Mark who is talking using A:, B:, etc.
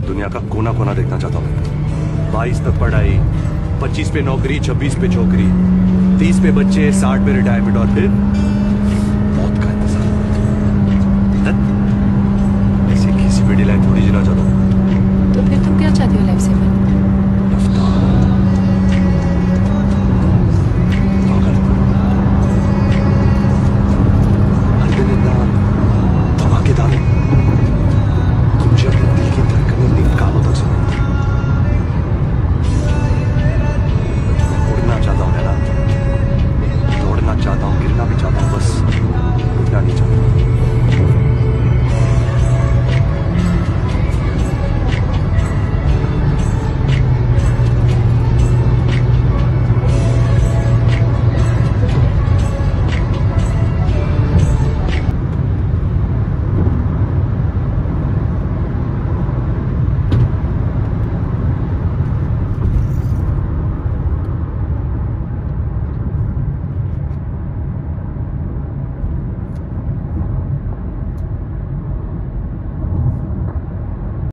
A: दुनिया का कोना कोना देखना चाहता हूँ। 22 तक पढ़ाई, 25 पे नौकरी, 26 पे छोकरी, 30 पे बच्चे, 60 पे रिटायरमेंट और फिर